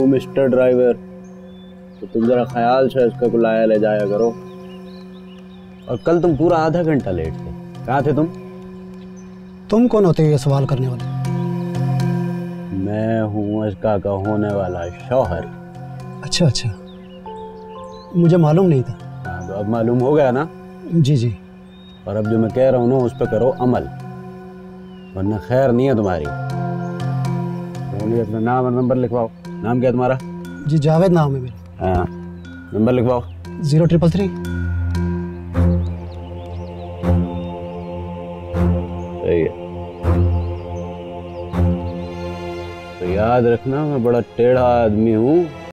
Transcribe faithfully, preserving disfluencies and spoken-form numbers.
Mister driver, तो तुम जरा ख्याल से इसका को लाया ले जाया करो। और कल तुम पूरा आधा घंटा लेट थे, कहाँ थे तुम? तुम कौन होते हो ये सवाल करने वाले? मैं हूँ इसका का होने वाला शौहर। अच्छा अच्छा, मुझे मालूम नहीं था। हाँ तो अब मालूम हो गया ना? जी जी। और अब जो मैं कह रहा हूँ ना उस पर करो अमल, वरना खैर नहीं है तुम्हारी। बोलिए अपना नाम और नंबर लिखवाओ। नाम क्या है तुम्हारा? जी जावेद नाम है मेरा। हाँ, नंबर लिखवाओ। Zero triple three. सही है। तो याद रखना मैं बड़ा टेढ़ा आदमी हूँ।